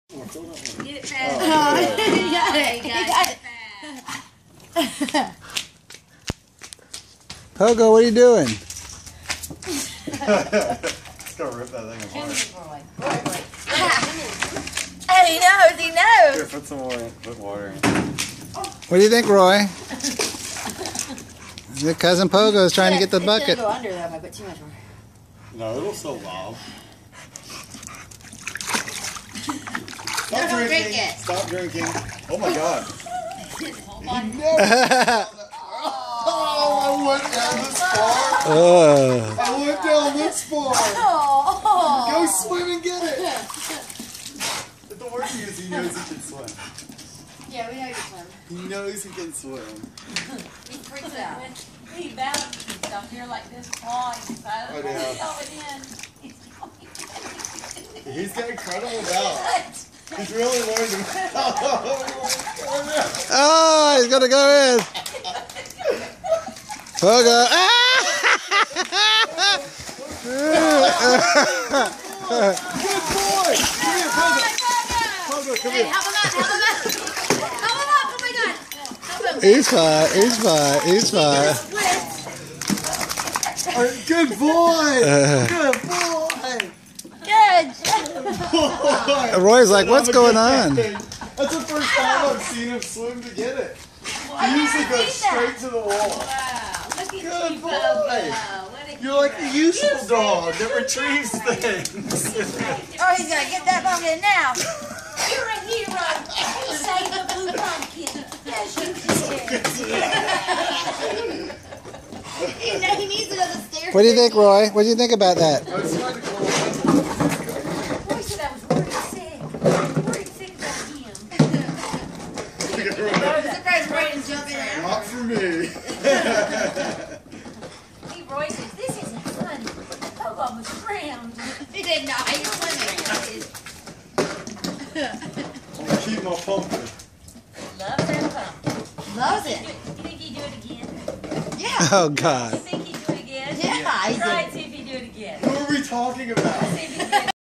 Get it fast. Oh, you got it. You got it. Pogo, what are you doing? Let's go rip that thing apart. He knows. He knows. Here, put some more in. Put water in. What do you think, Roy? Your cousin Pogo is trying to get the bucket. It's gonna go under though if I put too much more. No, it'll still lob. No, don't drink it. Stop drinking. Oh my god. Oh, I went down this far. I went down this far. Oh. Go swim and get it. But the worst thing is he knows he can swim. Yeah, we know you can swim. He knows he can swim. He freaks out. He balances himself here like this clawing inside of He's got incredible balance. He's really learning. Oh, he's gonna go in. Pogo. Ah! Good boy. Come here, Pogo. Pogo, come here. Help him out. Help him out. Help him out. Oh my god. Help him. He's fine. He's fine. He's fine. Good boy. Good boy. Good. Roy's like, what's going on? That's the first time I've seen him swim to get it. He usually goes straight to the wall. Wow, look at Good you, boy. Pogo. What a You're like a useful dog that retrieves things. Oh, he's gonna get that pumpkin now. You're a hero. You saved the blue pumpkin. Yes, you did. He needs to go to the stairs. What do you think, Roy? What do you think about that? I was trying to call Roy said I was pretty sick. Pretty sick about him. I'm surprised Roy didn't jump in there. Not for me. Hey, Roy says, this isn't funny. Pogo almost drowned. He did not. He's swimming. I'm going to keep my pumpkin. Loves that pumpkin. Loves it. You think he'd do it again? Yeah. Oh, You God. think he'd do it again? Yeah, he Try did. and see if he'd do it again. Who are we talking about? See if he did.